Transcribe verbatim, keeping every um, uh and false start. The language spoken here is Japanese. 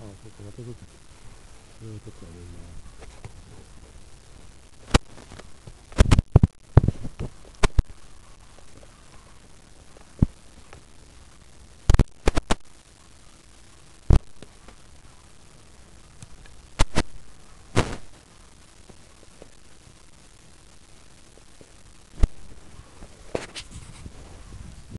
あ、そうか、またちょっと、それはちょっとあれな。